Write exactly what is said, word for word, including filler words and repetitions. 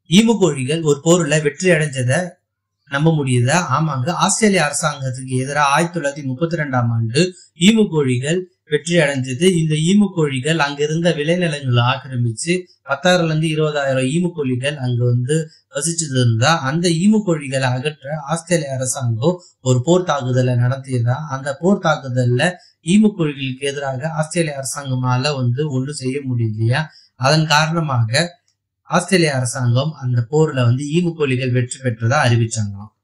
ஈமுக்கோழிகள் ஒரு போர்ல வெற்றி அடைஞ்சதை நம்ப முடியுதா? ஆமாங்க. ஆஸ்திரேலிய அரசாங்கத்துக்கு எதிராக ஆயிரத்தி தொள்ளாயிரத்தி முப்பத்தி ரெண்டாம் ஆண்டு ஈமுக்கோழிகள் வெற்றி அடைஞ்சது. இந்த ஈமுக்கோழிகள் அங்க இருந்த விளைநிலங்களை ஆக்கிரமிச்சு பத்தாயிரம்ல இருந்து இருபதாயிரம் ஈமுக்கோழிகள் அங்க வந்து வசிச்சுட்டு இருந்தா, அந்த ஈமுக்கோழிகளை அகற்ற ஆஸ்திரேலிய அரசாங்கம் ஒரு போர் தாக்குதலை நடத்தியதா. அந்த போர் தாக்குதல்ல ஈமுக்கோழிகளுக்கு எதிராக ஆஸ்திரேலிய அரசாங்கமால வந்து ஒன்றும் செய்ய முடியலையா. அதன் காரணமாக ஆஸ்திரேலிய அரசாங்கம் அந்த போர்ல வந்து ஈமுக்கோழிகள் வெற்றி பெற்றதா அறிவிச்சாங்களாம்.